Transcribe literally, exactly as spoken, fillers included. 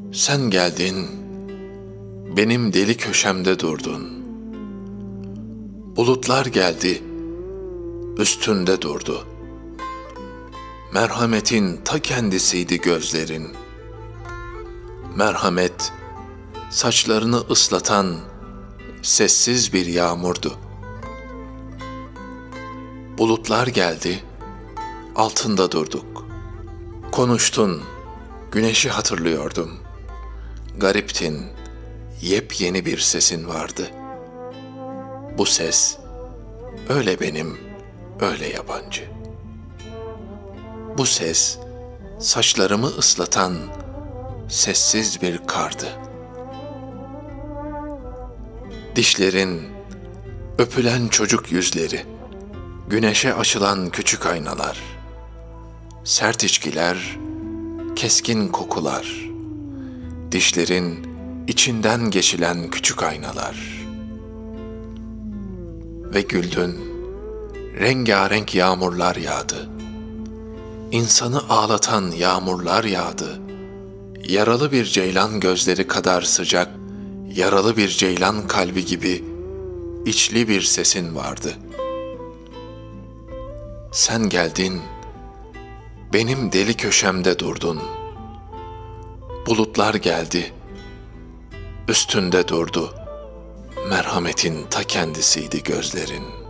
Sen geldin, benim deli köşemde durdun. Bulutlar geldi, üstünde durdu. Merhametin ta kendisiydi gözlerin. Merhamet, saçlarını ıslatan sessiz bir yağmurdu. Bulutlar geldi, altında durduk. Konuştun, güneşi hatırlıyordum. Gariptin, yepyeni bir sesin vardı. Bu ses, öyle benim, öyle yabancı. Bu ses, saçlarımı ıslatan sessiz bir kardı. Dişlerin, öpülen çocuk yüzleri, güneşe açılan küçük aynalar, sert içkiler, keskin kokular, dişlerin içinden geçilen küçük aynalar. Ve güldün, rengarenk yağmurlar yağdı. İnsanı ağlatan yağmurlar yağdı. Yaralı bir ceylan gözleri kadar sıcak, yaralı bir ceylan kalbi gibi içli bir sesin vardı. Sen geldin, benim deli köşemde durdun. Bulutlar geldi, üstünde durdu. Merhametin ta kendisiydi gözlerin.